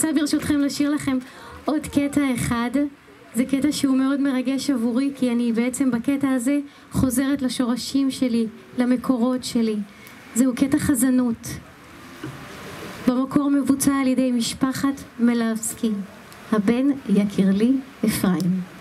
רוצה ברשותכם לשיר לכם עוד קטע אחד. זה קטע שהוא מאוד מרגש עבורי, כי אני בעצם בקטע הזה חוזרת לשורשים שלי, למקורות שלי. זהו קטע חזנות. במקור מבוצע על ידי משפחת מלבסקי. הבן יקיר לי אפרים.